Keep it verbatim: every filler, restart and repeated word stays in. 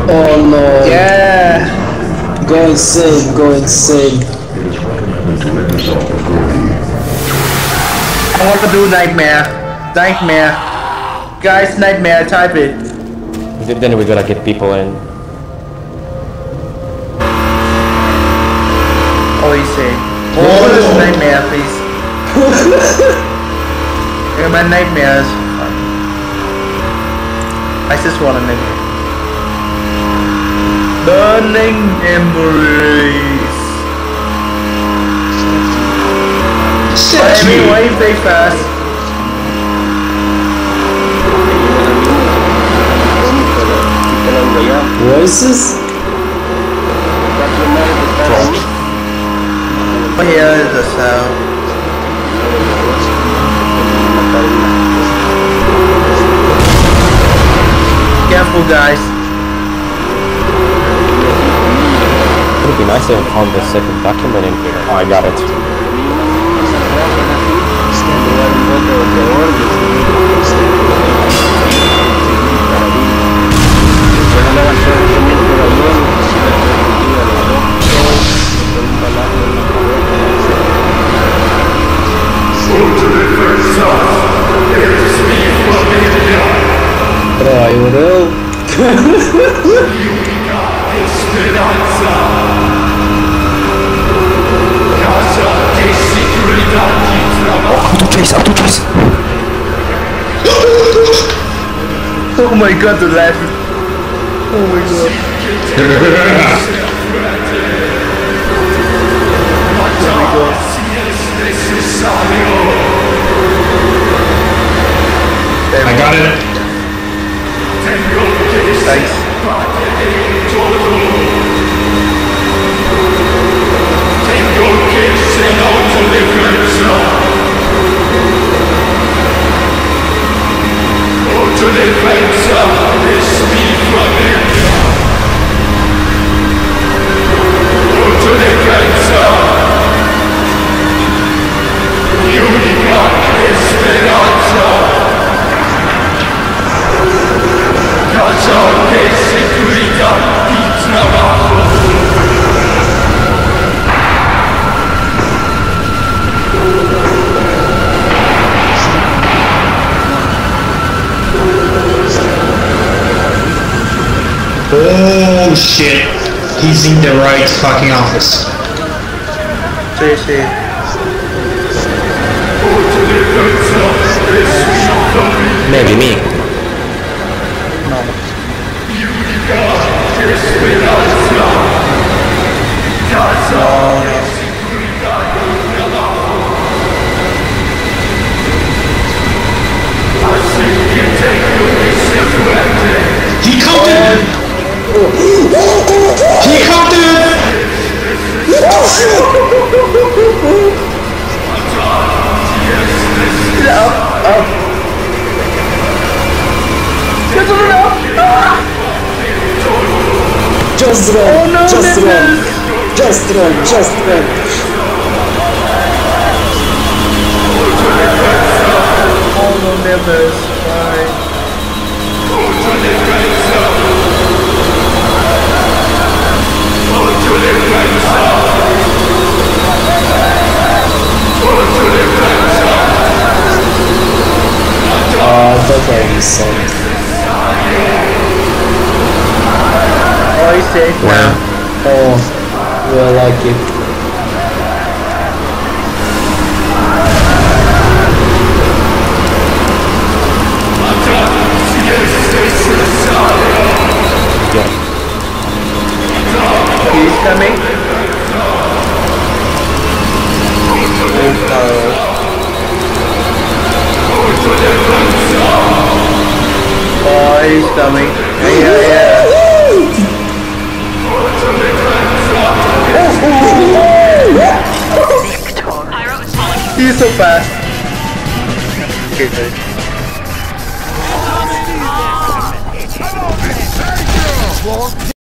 Oh no. Yeah. Go insane, go insane. I want to do nightmare. Nightmare. Guys, nightmare, type it. Then we gotta get people in. Oh, you say. Oh, this nightmare, please. Yeah, my nightmares. I just want a nightmare. Burning embrace. Miami, why you play fast? Voices? Trollge. Oh, here is the sound. Careful, guys. It would be nice if I found the second document in here. Oh, I got it. Traidor. Auto-chase, auto-chase! Oh my god, the laugh. Oh my god. Oh my god. I got it. Thanks. Oh shit. He's in the right fucking office. See, see. Maybe me. No. He counted! He counted! Up, up. Get on up. Ah. Just run, Oh no, just run, Nameless. just run, just run. Oh no, Nameless. Bye. Ah, that already sucked. Oh, he's safe now. Oh, we're lucky. He's coming. Oh, he's coming. Yeah, yeah, yeah. He's so fast. Okay, good.